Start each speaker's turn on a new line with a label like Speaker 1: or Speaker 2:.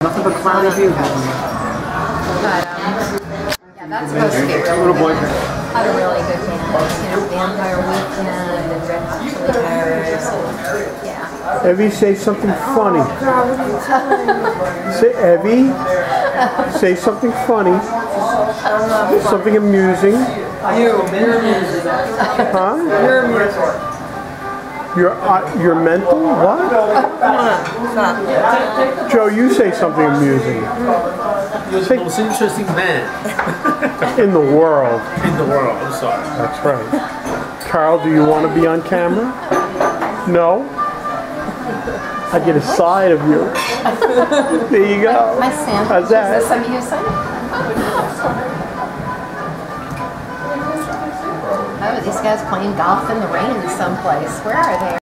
Speaker 1: Nothing but cloudy view.
Speaker 2: But, yeah, that's supposed to be
Speaker 1: Little boy.
Speaker 2: had a really good band. You know, Vampire Weekend and Red Hot Chili Peppers. And, yeah.
Speaker 3: Evie, say something funny. Say, Evie, say something funny. Something amusing.
Speaker 1: You're amusing.
Speaker 3: Huh?
Speaker 1: You're amusing.
Speaker 3: You're mental? What? Joe, you say something amusing.
Speaker 4: You're the most interesting man
Speaker 3: In the world.
Speaker 4: in the world. I'm sorry.
Speaker 3: That's right. Carl, do you want to be on camera? No? I get a side of you. There you go.
Speaker 2: My sandwich.
Speaker 3: How's that?
Speaker 2: Is this something you said? Oh, these guys playing golf in the rain someplace. Where are they?